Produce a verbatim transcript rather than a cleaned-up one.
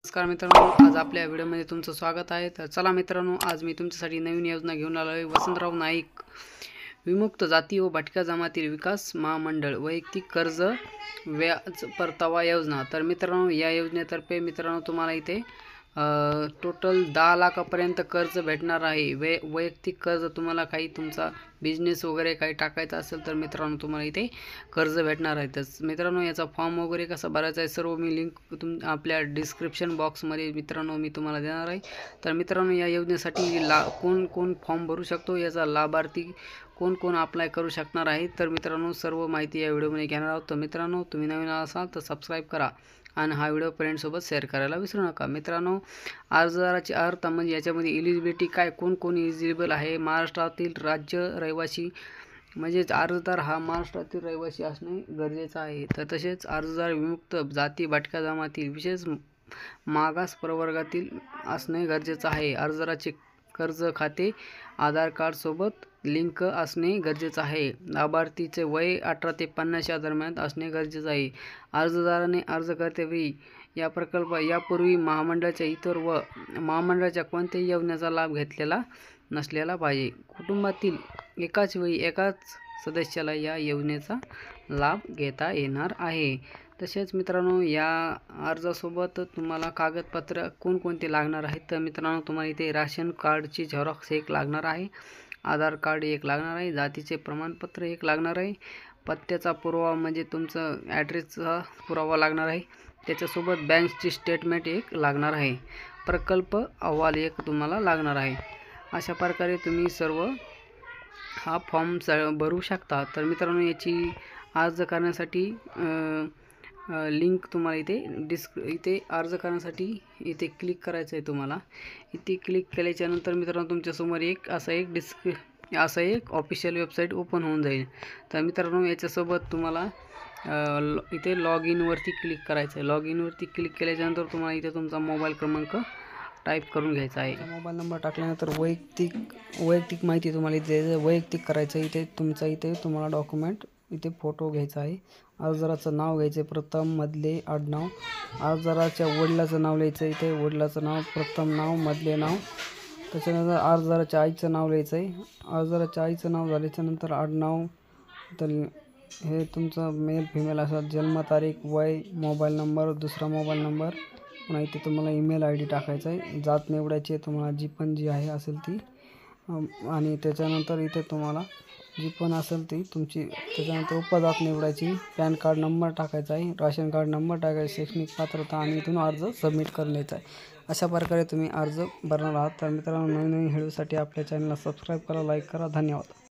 नमस्कार मित्रांनो, आज आपल्या व्हिडिओमध्ये तुमचं स्वागत आहे। तर चला मित्रांनो, आज मी तुमच्यासाठी नवीन योजना घेऊन आलो आहे। वसंतराव नाईक विमुक्त जाती व भटक्या जमाती विकास महामंडळ वैयक्तिक कर्ज व्याज परतावा योजना। तर मित्रांनो, या योजनेतर्फे मित्रांनो तुम्हाला इथे टोटल दहा लाखापर्यंत कर्ज भेटणार आहे। वै वैयक्तिक कर्ज तुम्हाला काही तुमचा बिझनेस वगैरे काही टाकायचा असेल तर मित्रांनो तुम्हाला इथे कर्ज भेटणार आहे। तर मित्रांनो, याचा फॉर्म वगैरे कसा भरायचा आहे सर्व मी लिंक तुम आपल्या डिस्क्रिप्शन बॉक्समध्ये मित्रांनो मी तुम्हाला देणार आहे। तर मित्रांनो, या योजनेसाठी ला कोण कोण फॉर्म भरू शकतो, याचा लाभार्थी कोण कोण अप्लाय करू शकणार आहे, तर मित्रांनो सर्व माहिती या व्हिडिओमध्ये घेणार आहोत। तर मित्रांनो, तुम्ही नवीन असाल तर सबस्क्राईब करा आणि हा व्हिडिओ फ्रेंड्ससोबत शेअर करायला विसरू नका। मित्रांनो, अर्जदाराची अर्थ म्हणजे याच्यामध्ये एलिजिबिलिटी काय, कोण कोण एलिजिबल आहे, महाराष्ट्रातील राज्य रहिवासी म्हणजेच अर्जदार हा महाराष्ट्रातील रहिवासी असणे गरजेचं आहे। तर तसेच अर्जदार विमुक्त जाती भटक्या जमाती विशेष मागास प्रवर्गातील असणे गरजेचं आहे। अर्जदाराचे कर्ज खाते आधार कार्ड सोबत लिंक असणे गरजेचं आहे। लाभार्थीचे वय अठरा ते पन्नास या दरम्यान असणे गरजेचं आहे। अर्जदाराने अर्ज करतेवेळी या प्रकल्प यापूर्वी महामंडळाच्या इतर व महामंडळाच्या कोणत्याही योजनेचा लाभ घेतलेला नसलेला पाहिजे। कुटुंबातील एकाच वेळी एकाच सदस्याला या योजनेचा लाभ घेता येणार आहे। तसेच मित्रांनो, या अर्जासोबत तुम्हाला कागदपत्र कोणकोणते लागणार आहेत, तर मित्रांनो तुम्हाला इथे राशन कार्डची झेरॉक्स एक लागणार आहे, आधार कार्ड एक लागणार आहे, जातीचे प्रमाणपत्र एक लागणार आहे, पत्त्याचा पुरावा म्हणजे तुमचं ॲड्रेसचा पुरावा लागणार आहे, त्याच्यासोबत बँकची स्टेटमेंट एक लागणार आहे, प्रकल्प अहवाल एक तुम्हाला लागणार आहे। अशा प्रकारे तुम्ही सर्व हा फॉर्म भरू शकता। तर मित्रांनो, याची अर्ज करण्यासाठी लिंक तुम्हाला इथे डिस्क इथे अर्ज करण्यासाठी इथे क्लिक करायचं आहे। तुम्हाला इथे क्लिक केल्याच्या नंतर मित्रांनो तुमच्यासमोर एक असा एक डिस्क असं एक ऑफिशियल वेबसाईट ओपन होऊन जाईल। तर मित्रांनो, याच्यासोबत तुम्हाला इथे लॉग इनवरती क्लिक करायचं आहे। लॉग इनवरती क्लिक केल्याच्यानंतर तुम्हाला इथे तुमचा मोबाईल क्रमांक टाईप करून घ्यायचा आहे। मोबाईल नंबर टाकल्यानंतर वैयक्तिक वैयक्तिक माहिती तुम्हाला इथे वैयक्तिक करायचं आहे। इथे तुमचा इथे तुम्हाला डॉक्युमेंट इथे फोटो घ्यायचा आहे, अर्जदाराचं नाव घ्यायचं आहे, प्रथम मधले आडनाव, अर्जदाराच्या वडिलाचं नाव लिहायचं आहे, इथे वडिलाचं नाव, प्रथम नाव, मधले नाव, त्याच्यानंतर अर्जदाराच्या आईचं नाव लिहायचं आहे, अर्जदाराच्या आईचं नाव झाल्याच्यानंतर आडनाव, तर हे तुमचं मेल फिमेल असं, जन्मतारीख, वय, मोबाईल नंबर, दुसरा मोबाईल नंबर, पुन्हा इथे तुम्हाला ईमेल आय डी टाकायचा आहे, जात निवडायची आहे तुम्हाला जी पण जी आहे असेल ती, आणि त्याच्यानंतर इथे तुम्हाला जी पण असेल ती तुमची, त्याच्यानंतर उपजात निवडायची, पॅन कार्ड नंबर टाकायचा आहे, राशन कार्ड नंबर टाकायचा, शैक्षणिक पात्रता, आणि इथून अर्ज सबमिट करण्याचा आहे। अशा प्रकारे तुम्ही अर्ज भरणार आहात। तर मित्रांनो, नवीन नवीन व्हिडिओसाठी आपल्या चॅनलला सबस्क्राईब करा, लाईक करा, धन्यवाद।